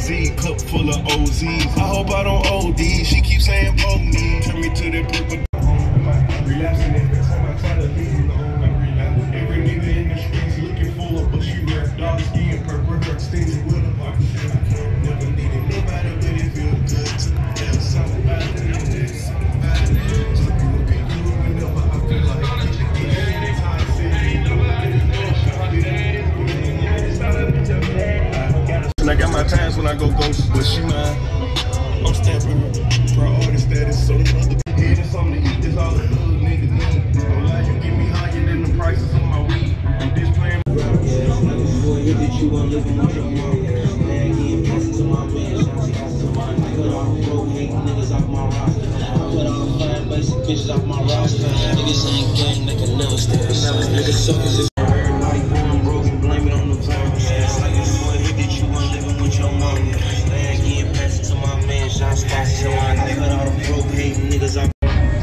Z, cup full of OZs. I hope I don't OD. She keeps saying poke me. Turn me to that purple. Relapsing every time I try to leave alone. Every nigga in the streets looking for her, but she wear dark skin, purple hair, stingy with a pop. Never needed nobody, but it feel good to tell something about it. I got my times when I go ghost, but she mine. I'm stamping her priority status, so the other head is something to eat. That's all the little niggas need. Don't lie, you get me higher than the prices on my weed. I'm just playing. Boy, that you want living with your mom. Man, getting passes to my man. Shots to my nigga. All the broke hate niggas off my roster. Put all the fine basic bitches off my roster. Niggas ain't gang, they can never stay. Niggas suckers is everybody born broken, blame it on the virus. Shots to my nigga, all the broke hating niggas out.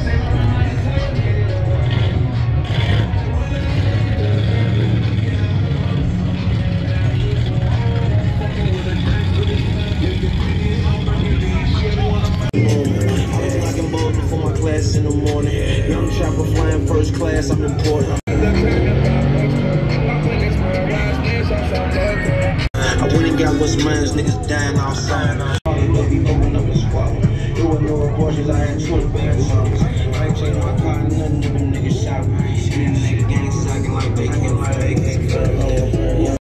Rocking balls before my classes in the morning. Young chopper flying first class, I'm important. I went and got what's mine, niggas dying outside. Baby, open up and swallow. You wouldn't know abortions, I had 20 bad songs. I ain't changed my car, nothing, them niggas shot me. These niggas gangsters acting like they can't